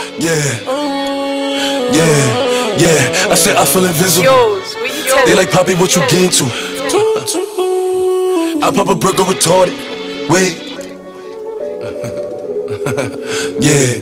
Yeah. I said I feel invisible. They like, Poppy, what you getting to? I pop a brick or retarded. Wait. Yeah.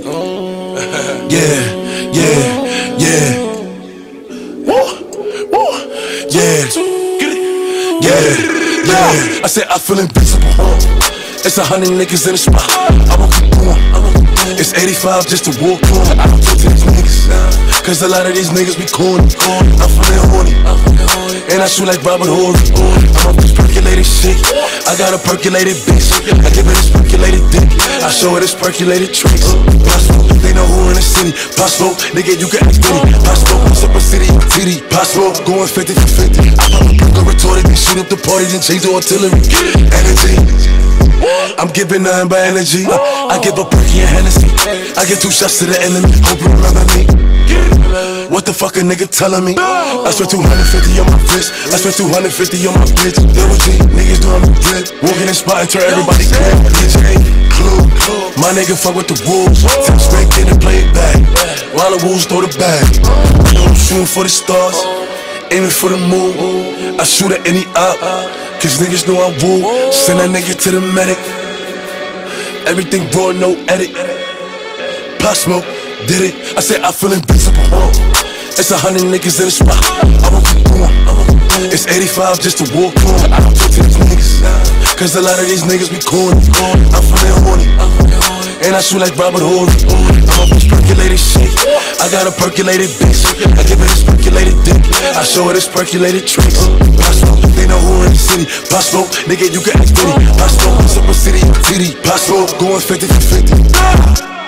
I said I feel invincible. It's 100 niggas in the spot. I won't keep going. It's 85 just to walk on. I don't talk to these niggas, cause a lot of these niggas be corny. I'm feeling horny, and I shoot like Robert Horry. I'm up this percolated shit. I got a percolated bitch. I give her this percolated dick. I show her this percolated tricks. Possible, they know who in the city. Possible, nigga, you can act bitty. Possible, super city, titty. Possible, going 50 for 50. I pop a burger retorted, then shoot up the party, then change the artillery. Energy, I'm giving nothing but energy. I give a perky and Hennessy. I get 2 shots to the enemy. Hope you remember me. What the fuck a nigga telling me? I spent 250 on my wrist. I spent 250 on my bitch. There was G, niggas doing me drip. Walking in spot and turn everybody clear. DJ, clue. My nigga fuck with the wolves. Tim spank in and play it back. While the wolves throw the bag. I'm shooting for the stars, aiming for the moon. I shoot at any op, cause niggas know I woo. Send that nigga to the medic. Everything raw, no edit. Pop smoke, did it. I said I feel invincible. It's 100 niggas in the spot. I won't keep going. It's 85 just to walk on. I don't talk to these niggas, cause a lot of these niggas be corny. I'm feeling horny, and I shoot like Robert Horry. I'm up this percolated shit. I got a percolated bitch. I give her this percolated dick. I show her this percolated tricks. Possible, they know who in the city. Possible, nigga, you can act bitty. Possible, super city, titty. Possible, going 50 for 50.